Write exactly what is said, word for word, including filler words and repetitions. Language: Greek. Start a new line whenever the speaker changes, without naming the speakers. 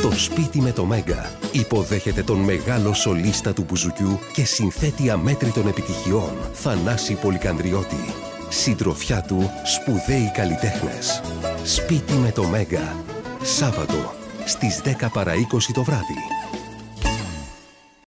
Το σπίτι με το Μέγκα υποδέχεται τον μεγάλο σολίστα του μπουζουκιού και συνθέτη αμέτρητων επιτυχιών, Θανάση Πολυκανδριώτη. Συντροφιά του, σπουδαίοι καλλιτέχνες. Σπίτι με το Μέγκα. Σάββατο στις δέκα παρά είκοσι το βράδυ.